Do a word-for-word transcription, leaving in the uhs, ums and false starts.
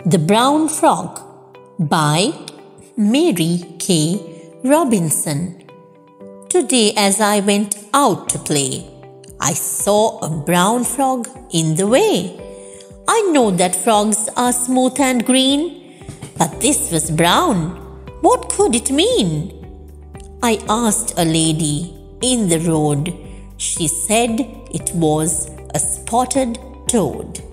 The Brown Frog by Mary K. Robinson. Today, as I went out to play, I saw a brown frog in the way. I know that frogs are smooth and green, but this was brown. What could it mean? I asked a lady in the road. She said it was a spotted toad.